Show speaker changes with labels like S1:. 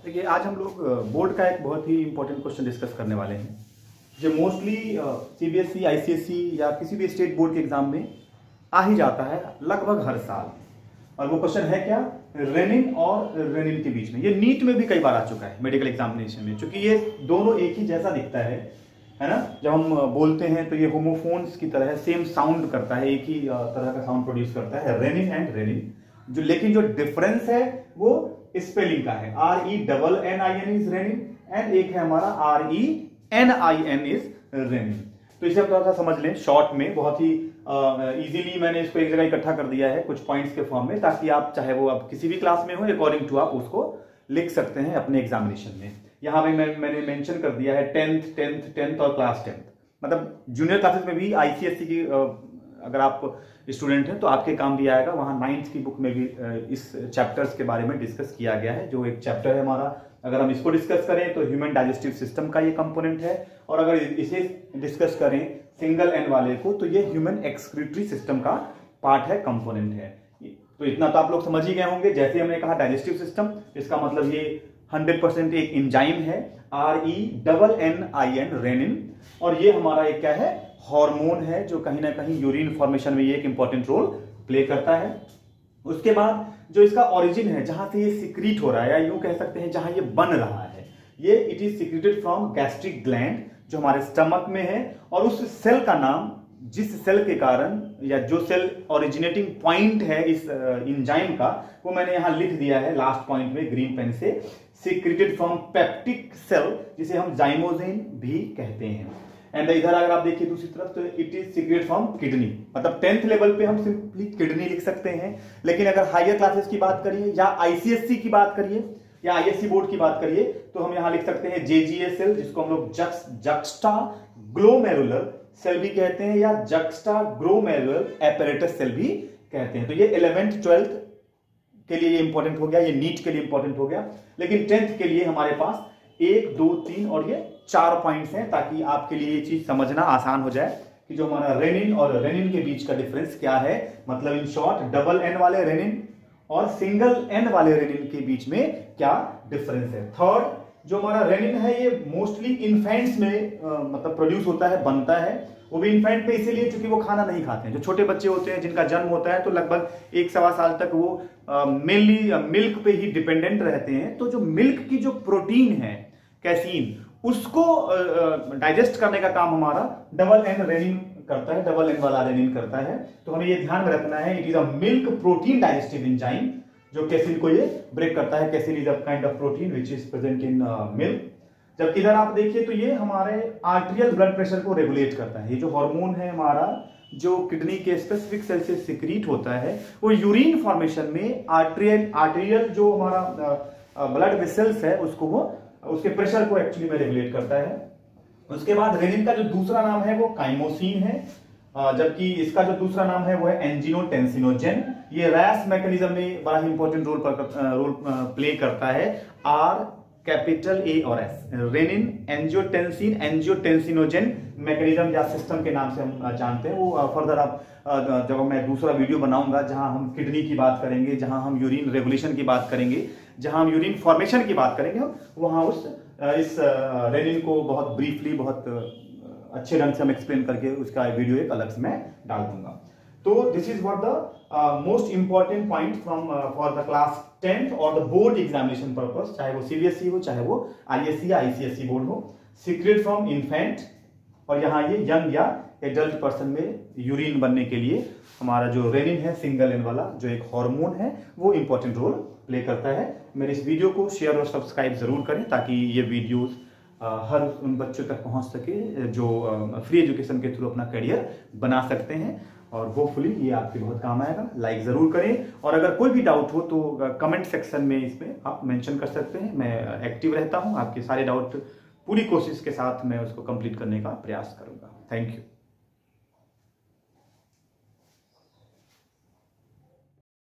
S1: देखिए, आज हम लोग बोर्ड का एक बहुत ही इंपॉर्टेंट क्वेश्चन डिस्कस करने वाले हैं जो मोस्टली सीबीएसई, आईसीएसई या किसी भी स्टेट बोर्ड के एग्जाम में आ ही जाता है लगभग हर साल। और वो क्वेश्चन है क्या? रेनिन और रेनिन के बीच में। ये नीट में भी कई बार आ चुका है मेडिकल एग्जामिनेशन में, क्योंकि ये दोनों एक ही जैसा दिखता है ना। जब हम बोलते हैं तो ये होमोफोन्स की तरह सेम साउंड करता है, एक ही तरह का साउंड प्रोड्यूस करता है, रेनिन एंड रेनिन। लेकिन जो डिफरेंस है वो स्पेलिंग का है। RENNIN इज रेनिन एंड एक है हमारा RENIN इज रेनिन। तो इसे हम थोड़ा सा समझ लें शॉर्ट में। बहुत ही इजीली मैंने इसको एक जगह इकट्ठा कर दिया है कुछ पॉइंट्स के फॉर्म में, ताकि आप चाहे वो अब किसी भी क्लास में हो, अकॉर्डिंग टू आप उसको लिख सकते हैं अपने एग्जामिनेशन में। यहां में मैंने मेंशन कर दिया है 10th और क्लास 10th, मतलब जूनियर क्लासेस में भी आईसीएसई की अगर आप स्टूडेंट हैं तो आपके काम भी आएगा। वहां 9th की बुक में भी इस चैप्टर्स के बारे में डिस्कस किया गया है। जो एक चैप्टर है हमारा, अगर हम इसको डिस्कस करें तो ह्यूमन डाइजेस्टिव सिस्टम का ये कंपोनेंट है, और अगर इसे डिस्कस करें सिंगल एन वाले को तो ये ह्यूमन एक्सक्रीटरी सिस्टम का पार्ट है, कंपोनेंट है। तो इतना तो आप लोग समझ ही गए होंगे। जैसे हमने कहा डाइजेस्टिव सिस्टम, इसका मतलब ये 100% एक एंजाइम है, RENNIN रेनिन। और ये हमारा एक क्या है? हार्मोन है, जो कहीं ना कहीं यूरिन फॉर्मेशन में ये एक इंपॉर्टेंट रोल प्ले करता है। उसके बाद जो इसका ओरिजिन है, जहां से ये सिक्रीट हो रहा है, या यूं कह सकते हैं जहां ये बन रहा है, ये it is secreted from gastric gland जो हमारे स्टमक में है। और उस सेल का नाम, जिस सेल के कारण या जो सेल ओरिजिनेटिंग पॉइंट है इस एंजाइम का, वो मैंने यहां लिख दिया है लास्ट पॉइंट में ग्रीन पेन से। सिक्रीटेड फ्रॉम पेप्टिक सेल, जिसे हम जाइमोजेन भी कहते हैं। एंड इधर अगर आप देखिए दूसरी तरफ, तो it is secret from kidney. मतलब 10th लेवल पे हम सिंपली किडनी लिख सकते हैं, लेकिन अगर हायर क्लासेस की बात करिए या आईसीएससी की बात करिए या आईएससी बोर्ड की बात करिए, तो हम यहां लिख सकते हैं JGA सेल, जिसको हम लोग जक्स्टा ग्लोमेरुलर सेल भी कहते हैं, या जक्स्टा ग्लोमेरुलर एपरेटस सेल भी कहते हैं। तो ये 11th 12th के लिए ये इंपॉर्टेंट हो गया, ये नीट के लिए इंपॉर्टेंट हो गया। लेकिन 10th के लिए हमारे पास 1, 2, 3 और ये 4 पॉइंट्स हैं, ताकि आपके लिए ये चीज समझना आसान हो जाए कि जो हमारा रेनिन और रेनिन के बीच का डिफरेंस क्या है। मतलब इन शॉर्ट, डबल एन वाले रेनिन और सिंगल एन वाले रेनिन के बीच में क्या डिफरेंस है। थर्ड, जो हमारा रेनिन है ये मोस्टली इन्फेंट्स में मतलब प्रोड्यूस होता है, बनता है। वो भी इन्फेंट पे इसीलिए क्योंकि वो खाना नहीं खाते हैं। जो छोटे बच्चे होते हैं जिनका जन्म होता है, तो लगभग 1-1.25 साल तक वो मेनली मिल्क पे ही डिपेंडेंट रहते हैं। तो जो मिल्क की जो प्रोटीन है, कैसीन, उसको डाइजेस्ट करने का काम हमारा डबल एन रेनिन करता है, डबल एन वाला रेनिन करता है। तो हमें ये ध्यान में रखना है, it is a milk protein digestive enzyme जो कैसिन को ये ब्रेक करता है। Casein is a kind of protein which is present in milk. जबकि इधर आप देखिए तो ये हमारे आर्टेरियल ब्लड प्रेशर को रेगुलेट करता है। ये जो हार्मोन है हमारा, जो किडनी के स्पेसिफिक सेल से सिक्रीट होता है, वो यूरिन फॉर्मेशन में आर्टेरियल जो हमारा ब्लड वेसल्स है उसको वो उसके प्रेशर को एक्चुअली में रेगुलेट करता है। उसके बाद रेनिन का जो दूसरा नाम है वो काइमोसिन है, जबकि इसका जो दूसरा नाम है वो है एंजियोटेंसिनोजेन। ये रैस मैकेनिज्म में बड़ा इंपॉर्टेंट रोल प्ले करता है, RA और S। Renin, angiotensin, angiotensinogen mechanism या सिस्टम के नाम से हम जानते हैं। वो फर्दर आप जब मैं दूसरा वीडियो बनाऊंगा जहां हम किडनी की बात करेंगे, जहां हम यूरिन रेगुलेशन की बात करेंगे, जहां हम यूरिन फॉर्मेशन की बात करेंगे, वहां इस रेनिन को बहुत ब्रीफली, बहुत अच्छे ढंग से हम एक्सप्लेन करके उसका वीडियो एक अलग से मैं डाल दूंगा। तो this is what the most important point from for the class 10th और द बोर्ड एग्जामिनेशन पर्पस, चाहे वो सीबीएसई हो, चाहे वो आईएससी या आईसीएसई बोर्ड हो। सीक्रेट फ्रॉम इन्फेंट, और यहाँ ये यंग या एडल्ट पर्सन में यूरिन बनने के लिए हमारा जो रेनिन है, सिंगल एन वाला जो एक हार्मोन है, वो इंपॉर्टेंट रोल प्ले करता है। मेरे इस वीडियो को शेयर और सब्सक्राइब जरूर करें, ताकि ये वीडियोस हर उन बच्चों तक पहुंच सके जो फ्री एजुकेशन के थ्रू अपना करियर बना सकते हैं। और होपफुली ये आपके बहुत काम आएगा। लाइक जरूर करें, और अगर कोई भी डाउट हो तो कमेंट सेक्शन में इसमें आप मेंशन कर सकते हैं। मैं एक्टिव रहता हूं, आपके सारे डाउट पूरी कोशिश के साथ मैं उसको कंप्लीट करने का प्रयास करूंगा। Thank you.